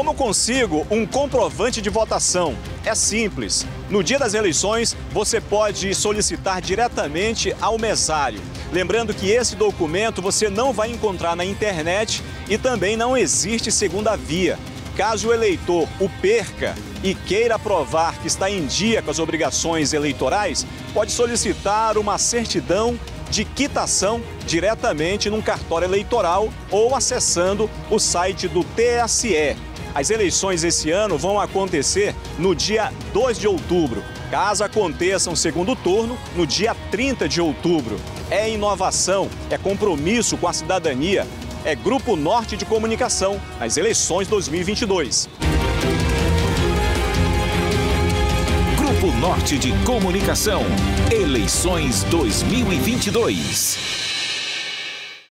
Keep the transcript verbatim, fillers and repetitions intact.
Como consigo um comprovante de votação? É simples. No dia das eleições, você pode solicitar diretamente ao mesário. Lembrando que esse documento você não vai encontrar na internet e também não existe segunda via. Caso o eleitor o perca e queira provar que está em dia com as obrigações eleitorais, pode solicitar uma certidão de quitação diretamente num cartório eleitoral ou acessando o site do T S E. As eleições esse ano vão acontecer no dia dois de outubro. Caso aconteça um segundo turno, no dia trinta de outubro. É inovação, é compromisso com a cidadania, é Grupo Norte de Comunicação nas eleições dois mil e vinte e dois. Grupo Norte de Comunicação, eleições dois mil e vinte e dois.